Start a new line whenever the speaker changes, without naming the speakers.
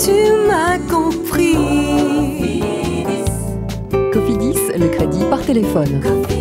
tu m'as compris.
Cofidis, le crédit par téléphone.